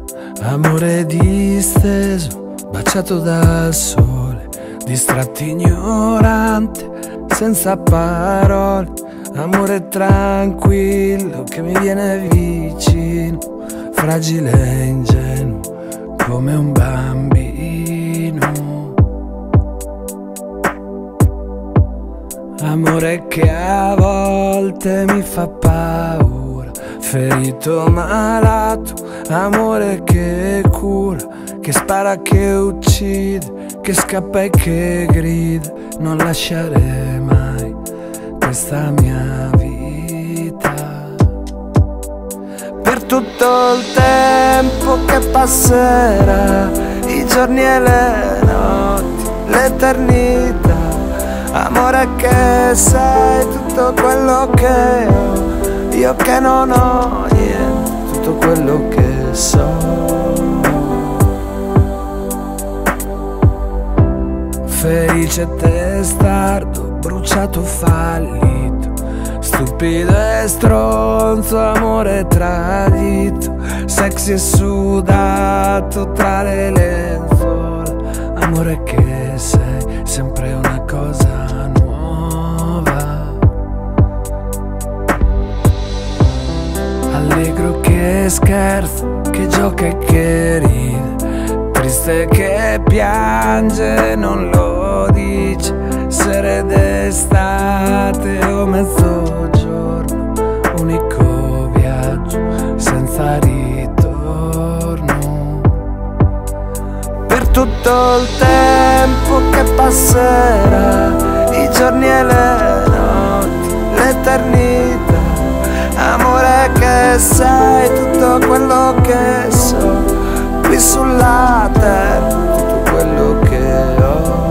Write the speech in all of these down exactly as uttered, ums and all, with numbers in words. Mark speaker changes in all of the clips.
Speaker 1: Amore disteso, baciato dal sole, distratti ignorante, senza parole. Amore tranquillo che mi viene vicino, fragile e ingenuo come un bambino. Amore che a volte mi fa paura, ferito, malato. Amore che cura, che spara, che uccide, che scappa e che grida. Non lasciare mai questa mia vita. Per tutto il tempo che passerà, i giorni e le notti, l'eternità. Amore che sei tutto quello che ho, io che non ho niente, tutto quello che so. Felice testardo, bruciato, fallito, stupido e stronzo, amore tradito, sexy e sudato tra le lenzuola. Amore che sei sempre una cosa nuova, allegro che scherza, che gioca e che ride, triste che piange, non lo dice, sere d'estate o mezzogiorno, unico viaggio senza ritorno. Per tutto il tempo che passerà, i giorni e le notti, l'eternità. Amore che sei tutto quello che so, qui sulla terra, tutto quello che ho.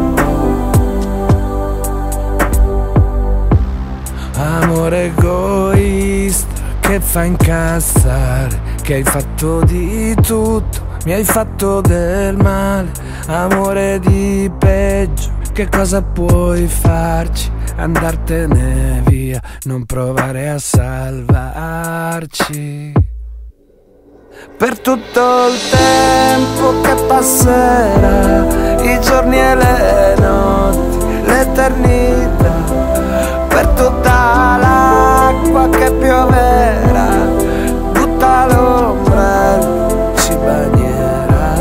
Speaker 1: Amore egoista che fa incazzare, che hai fatto di tutto, mi hai fatto del male. Amore di peggio, che cosa puoi farci? Andartene via, non provare a salvarci. Per tutto il tempo che passerà, i giorni e le notti, l'eternità. Per tutta l'acqua che pioverà, tutta l'ombrello ci bagnerà.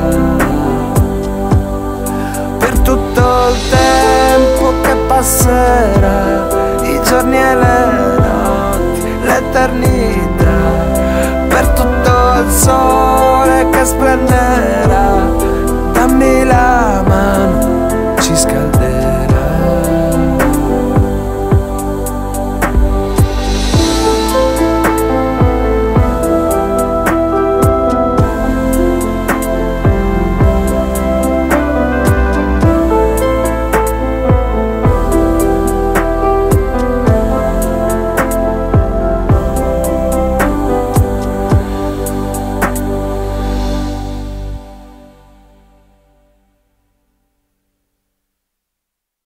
Speaker 1: Per tutto il tempo che passerà, i giorni e le notti, l'eternità. Per tutto il sole che splende